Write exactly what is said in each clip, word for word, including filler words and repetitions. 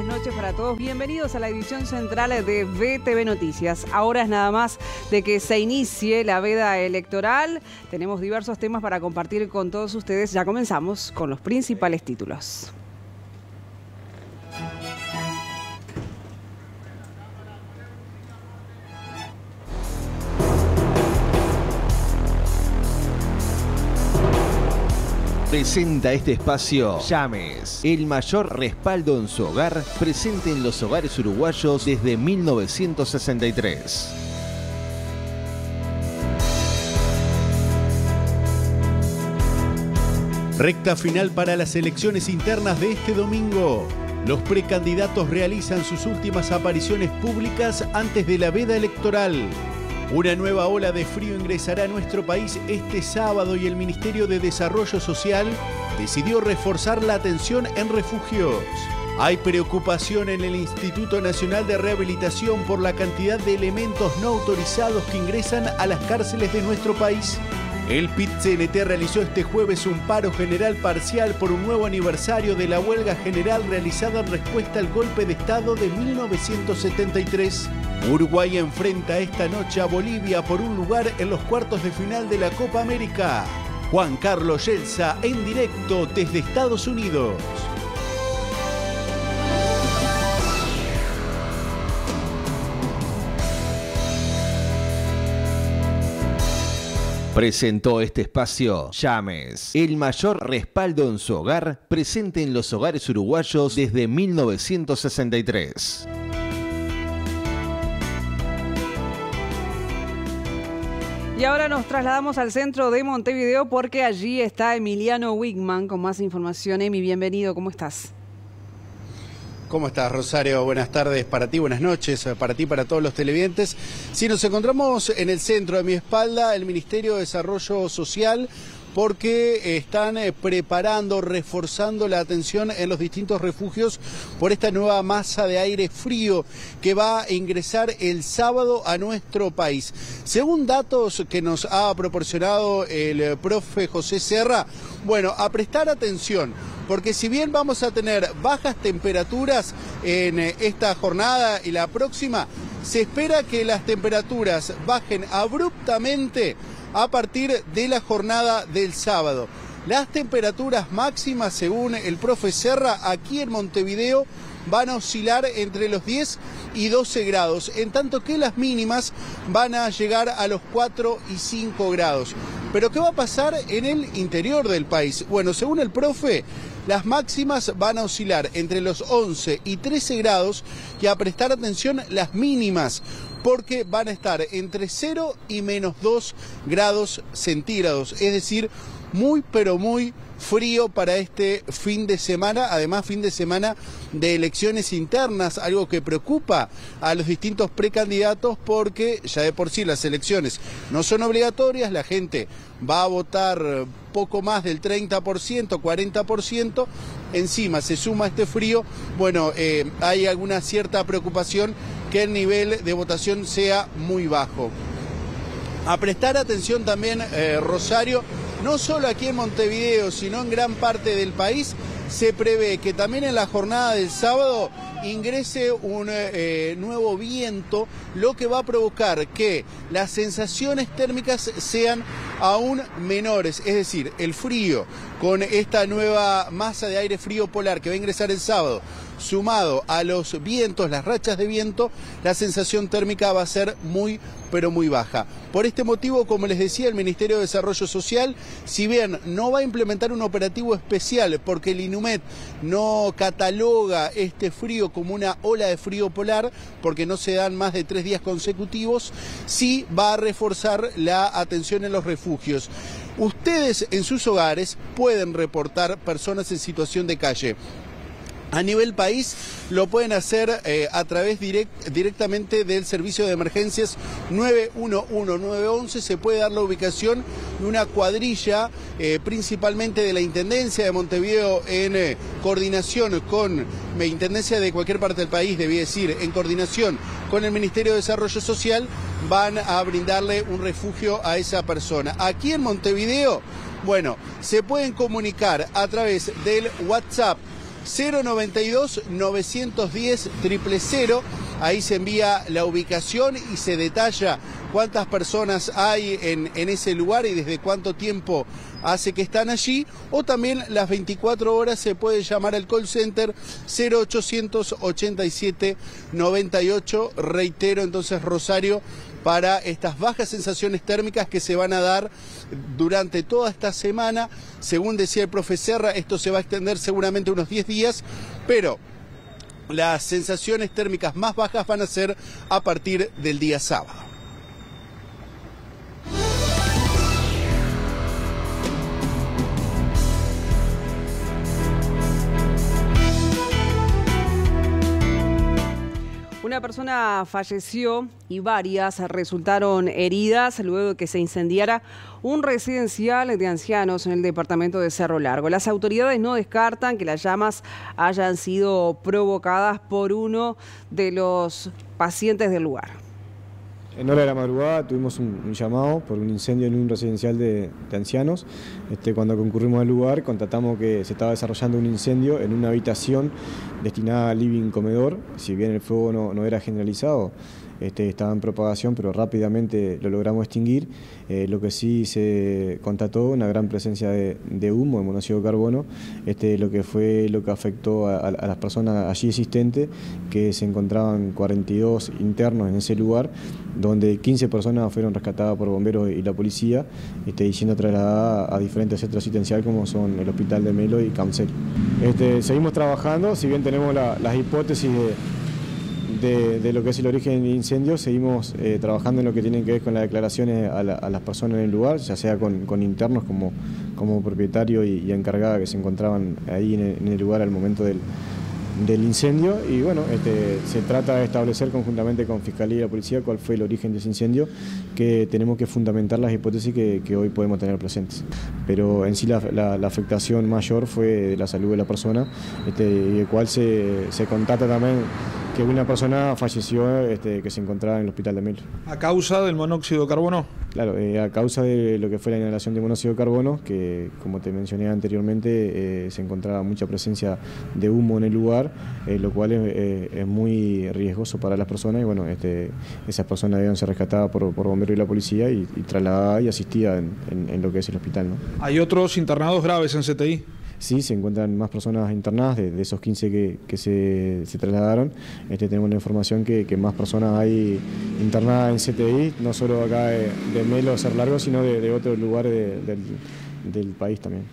buenas noches para todos. Bienvenidos a la edición central de V T V Noticias. Ahora es nada más de que se inicie la veda electoral. Tenemos diversos temas para compartir con todos ustedes. Ya comenzamos con los principales títulos. Presenta este espacio Llames, el mayor respaldo en su hogar, presente en los hogares uruguayos desde mil novecientos sesenta y tres. Recta final para las elecciones internas de este domingo. Los precandidatos realizan sus últimas apariciones públicas antes de la veda electoral. Una nueva ola de frío ingresará a nuestro país este sábado y el Ministerio de Desarrollo Social decidió reforzar la atención en refugios. Hay preocupación en el Instituto Nacional de Rehabilitación por la cantidad de elementos no autorizados que ingresan a las cárceles de nuestro país. El P I T C N T realizó este jueves un paro general parcial por un nuevo aniversario de la huelga general realizada en respuesta al golpe de Estado de mil novecientos setenta y tres. Uruguay enfrenta esta noche a Bolivia por un lugar en los cuartos de final de la Copa América. Juan Carlos Yelsa en directo desde Estados Unidos. Presentó este espacio Llames, el mayor respaldo en su hogar, presente en los hogares uruguayos desde mil novecientos sesenta y tres. Y ahora nos trasladamos al centro de Montevideo porque allí está Emiliano Wigman con más información. Emi, bienvenido, ¿cómo estás? ¿Cómo estás, Rosario? Buenas tardes para ti, buenas noches para ti, para todos los televidentes. Sí, nos encontramos en el centro de mi espalda, el Ministerio de Desarrollo Social, porque están preparando, reforzando la atención en los distintos refugios por esta nueva masa de aire frío que va a ingresar el sábado a nuestro país. Según datos que nos ha proporcionado el profe José Serra, bueno, a prestar atención, porque si bien vamos a tener bajas temperaturas en esta jornada y la próxima, se espera que las temperaturas bajen abruptamente a partir de la jornada del sábado. Las temperaturas máximas, según el profe Serra, aquí en Montevideo van a oscilar entre los diez y doce grados, en tanto que las mínimas van a llegar a los cuatro y cinco grados. ¿Pero qué va a pasar en el interior del país? Bueno, según el profe, las máximas van a oscilar entre los once y trece grados y a prestar atención las mínimas, porque van a estar entre cero y menos dos grados centígrados, es decir, muy pero muy frío para este fin de semana, además fin de semana de elecciones internas, algo que preocupa a los distintos precandidatos porque ya de por sí las elecciones no son obligatorias, la gente va a votar poco más del treinta por ciento, cuarenta por ciento, encima se suma este frío, bueno, eh, hay alguna cierta preocupación que el nivel de votación sea muy bajo. A prestar atención también, eh, Rosario, no solo aquí en Montevideo, sino en gran parte del país, se prevé que también en la jornada del sábado ingrese un eh, nuevo viento, lo que va a provocar que las sensaciones térmicas sean aún menores, es decir, el frío con esta nueva masa de aire frío polar que va a ingresar el sábado, sumado a los vientos, las rachas de viento, la sensación térmica va a ser muy, pero muy baja. Por este motivo, como les decía, el Ministerio de Desarrollo Social, si bien no va a implementar un operativo especial porque el INUMED no cataloga este frío como una ola de frío polar, porque no se dan más de tres días consecutivos, sí va a reforzar la atención en los refugios. Ustedes en sus hogares pueden reportar personas en situación de calle. A nivel país lo pueden hacer eh, a través direct, directamente del servicio de emergencias nueve uno uno nueve once. Se puede dar la ubicación de una cuadrilla eh, principalmente de la Intendencia de Montevideo en eh, coordinación con la Intendencia de cualquier parte del país, debí decir, en coordinación con el Ministerio de Desarrollo Social, van a brindarle un refugio a esa persona. Aquí en Montevideo, bueno, se pueden comunicar a través del WhatsApp cero noventa y dos novecientos diez cero cero cero. Ahí se envía la ubicación y se detalla cuántas personas hay en, en ese lugar y desde cuánto tiempo hace que están allí. O también las veinticuatro horas se puede llamar al call center cero ochocientos ochenta y siete noventa y ocho. Reitero entonces, Rosario, para estas bajas sensaciones térmicas que se van a dar durante toda esta semana. Según decía el profe Serra, esto se va a extender seguramente unos diez días, pero las sensaciones térmicas más bajas van a ser a partir del día sábado. Una persona falleció y varias resultaron heridas luego de que se incendiara un residencial de ancianos en el departamento de Cerro Largo. Las autoridades no descartan que las llamas hayan sido provocadas por uno de los pacientes del lugar. En hora de la madrugada tuvimos un, un llamado por un incendio en un residencial de, de ancianos. Este, cuando concurrimos al lugar, constatamos que se estaba desarrollando un incendio en una habitación destinada al living comedor. Si bien el fuego no, no era generalizado, este, estaba en propagación, pero rápidamente lo logramos extinguir. Eh, lo que sí se constató, una gran presencia de, de humo, de monóxido de carbono, este, lo que fue lo que afectó a, a las personas allí existentes, que se encontraban cuarenta y dos internos en ese lugar, donde quince personas fueron rescatadas por bomberos y la policía, este, y siendo trasladadas a diferentes centros asistenciales como son el Hospital de Melo y Camcel. Este, seguimos trabajando, si bien tenemos la, las hipótesis de, de, de lo que es el origen del incendio, seguimos eh, trabajando en lo que tiene que ver con las declaraciones a, la, a las personas en el lugar, ya sea con, con internos como, como propietario y, y encargada que se encontraban ahí en el, en el lugar al momento del del incendio. Y bueno, este, se trata de establecer conjuntamente con Fiscalía y la Policía cuál fue el origen de ese incendio, que tenemos que fundamentar las hipótesis que, que hoy podemos tener presentes. Pero en sí la, la, la afectación mayor fue de la salud de la persona, este, y el cual se, se contata también que una persona falleció este, que se encontraba en el Hospital de Melo. ¿A causa del monóxido de carbono? Claro, eh, a causa de lo que fue la inhalación de monóxido de carbono, que como te mencioné anteriormente, eh, se encontraba mucha presencia de humo en el lugar, eh, lo cual es, eh, es muy riesgoso para las personas, y bueno, este, esas personas debían ser rescatadas por, por bomberos y la policía y, y trasladadas y asistidas en, en, en lo que es el hospital, ¿no? ¿Hay otros internados graves en C T I? Sí, se encuentran más personas internadas, de, de esos quince que, que se, se trasladaron. Este, tenemos la información que, que más personas hay internadas en C T I, no solo acá de, de Melo, Cerro Largo, sino de, de otros lugares de, del, del país también.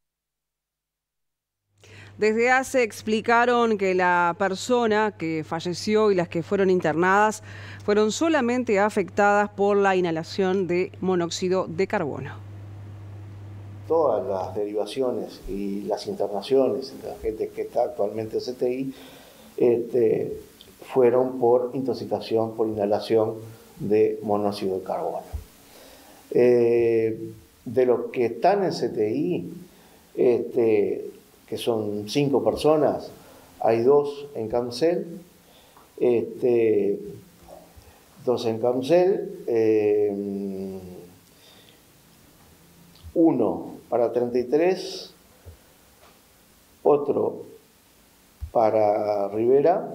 Desde ACE explicaron que la persona que falleció y las que fueron internadas fueron solamente afectadas por la inhalación de monóxido de carbono. Todas las derivaciones y las internaciones de la gente que está actualmente en C T I este, fueron por intoxicación, por inhalación de monóxido de carbono. Eh, de los que están en C T I, este, que son cinco personas, hay dos en Camcel, este, dos en Camcel, eh, uno para treinta y tres, otro para Rivera,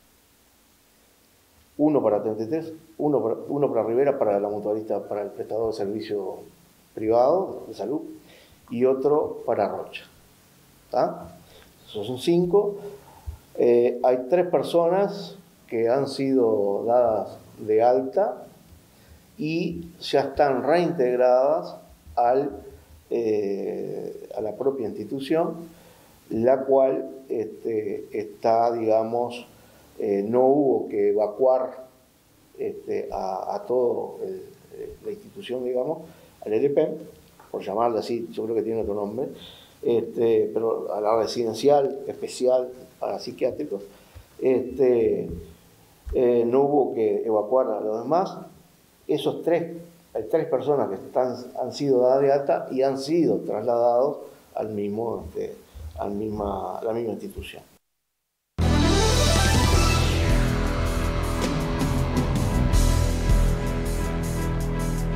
uno para treinta y tres, uno para, uno para Rivera, para la mutualista, para el prestador de servicio privado de salud, y otro para Rocha. ¿Tá? Esos son cinco. Eh, hay tres personas que han sido dadas de alta y ya están reintegradas al Eh, a la propia institución, la cual este, está, digamos, eh, no hubo que evacuar este, a, a toda la institución, digamos, al L P E M, por llamarla así, yo creo que tiene otro nombre, este, pero a la residencial especial para psiquiátricos, este, eh, no hubo que evacuar a los demás. Esos tres Hay tres personas que están, han sido dadas de alta y han sido trasladados al mismo, este, al misma, a la misma institución.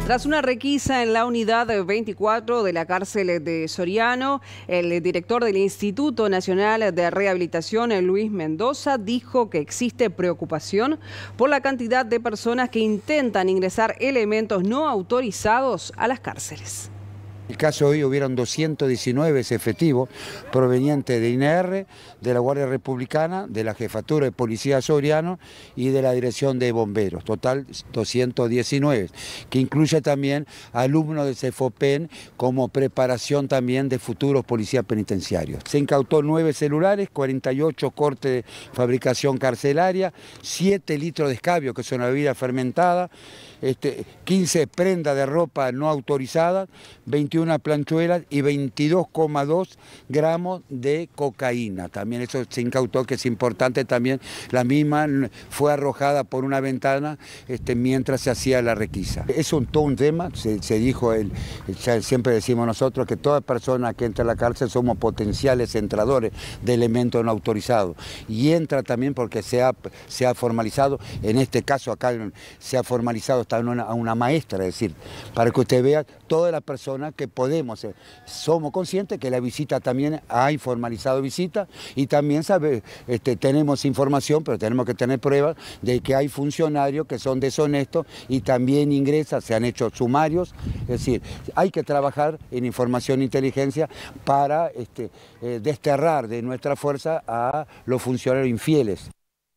Tras una requisa en la unidad veinticuatro de la cárcel de Soriano, el director del Instituto Nacional de Rehabilitación, Luis Mendoza, dijo que existe preocupación por la cantidad de personas que intentan ingresar elementos no autorizados a las cárceles. En el caso de hoy hubieron doscientos diecinueve efectivos provenientes de I N E R, de la Guardia Republicana, de la Jefatura de Policía Soriano y de la Dirección de Bomberos, total doscientos diecinueve, que incluye también alumnos del CEFOPEN como preparación también de futuros policías penitenciarios. Se incautó nueve celulares, cuarenta y ocho cortes de fabricación carcelaria, siete litros de escabio, que son una bebida fermentada, este, quince prendas de ropa no autorizadas, veintiuna planchuelas y veintidós coma dos gramos de cocaína. También eso se incautó, que es importante también. La misma fue arrojada por una ventana este, mientras se hacía la requisa. Es un, todo un tema, se, se dijo, el, ya siempre decimos nosotros que toda persona que entra a la cárcel somos potenciales entradores de elementos no autorizados. Y entra también porque se ha, se ha formalizado, en este caso acá se ha formalizado hasta una, a una maestra, es decir, para que usted vea todas las personas que podemos, eh, somos conscientes que la visita también hay formalizado visita y también sabe, este, tenemos información, pero tenemos que tener pruebas de que hay funcionarios que son deshonestos y también ingresan, se han hecho sumarios, es decir, hay que trabajar en información e inteligencia para este, eh, desterrar de nuestra fuerza a los funcionarios infieles.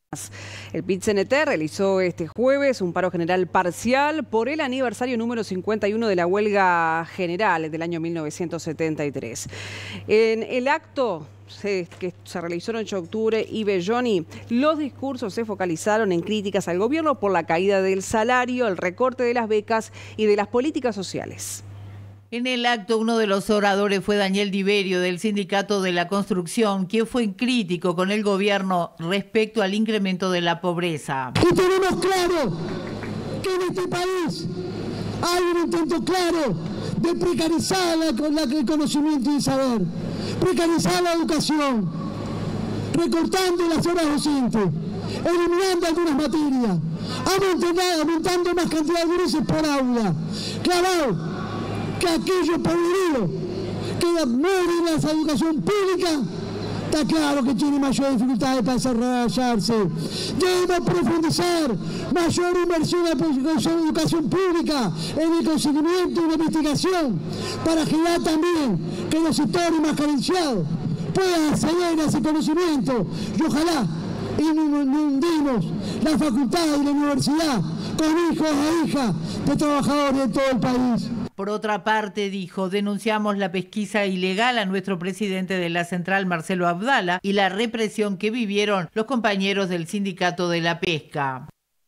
El P I T C N T realizó este jueves un paro general parcial por el aniversario número cincuenta y uno de la huelga general del año mil novecientos setenta y tres. En el acto se, que se realizó en ocho de octubre y Belloni, los discursos se focalizaron en críticas al gobierno por la caída del salario, el recorte de las becas y de las políticas sociales. En el acto, uno de los oradores fue Daniel Diverio, del Sindicato de la Construcción, quien fue crítico con el gobierno respecto al incremento de la pobreza. Y tenemos claro que en este país hay un intento claro de precarizar la, la, el conocimiento y el saber, precarizar la educación, recortando las horas docentes, eliminando algunas materias, aumentando, aumentando más cantidad de veces por aula, clavado que aquellos poderíos que mueren en la educación pública, está claro que tiene mayor dificultades para desarrollarse. Debemos profundizar mayor inversión en la educación pública, en el conocimiento y la investigación, para generar también que los sectores más carenciados puedan acceder a ese conocimiento y ojalá inundemos la facultad y la universidad con hijos e hijas de trabajadores de todo el país. Por otra parte, dijo, denunciamos la pesquisa ilegal a nuestro presidente de la central, Marcelo Abdala, y la represión que vivieron los compañeros del Sindicato de la Pesca.